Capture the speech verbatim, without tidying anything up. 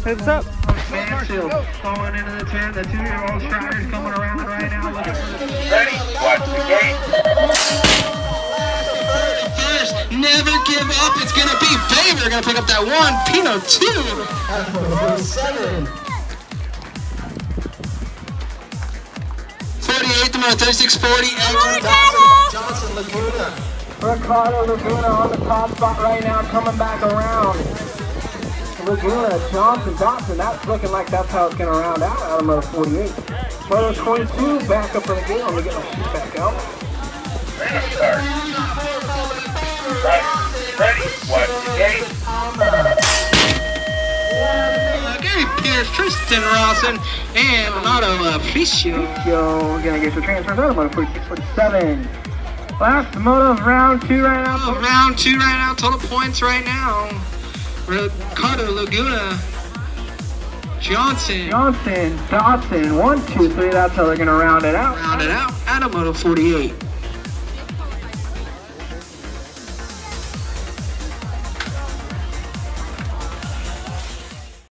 Heads up. Mansfield falling into the ten. The two-year-old Striders coming around right now looking for the... Ready? Watch the gate. First, never give up. It's going to be Baber. Going to pick up that one. Pino, two. Seven. forty-eight to thirty-six forty. Johnson, Laguna. Ricardo, Laguna on the top spot right now, coming back around. Laguna, Johnson, Dotson, that's looking like that's how it's going to round out out of moto forty-eight. Moto twenty-two, back up for the gate. Let me get my shoot back out. Ready, start. Right. Ready, watch the gate. Uh, Gary Pierce, Tristan Rawson, and Renato Aparicio. Yo, we're going to get the transfers out of moto forty-six forty-seven. Last moto of round two right now. Oh, round two right now. Total points right now. Ricardo, Laguna, Johnson. Johnson, Dotson, one, two, three. That's how they're going to round it out. Round it out. Out of moto forty-eight.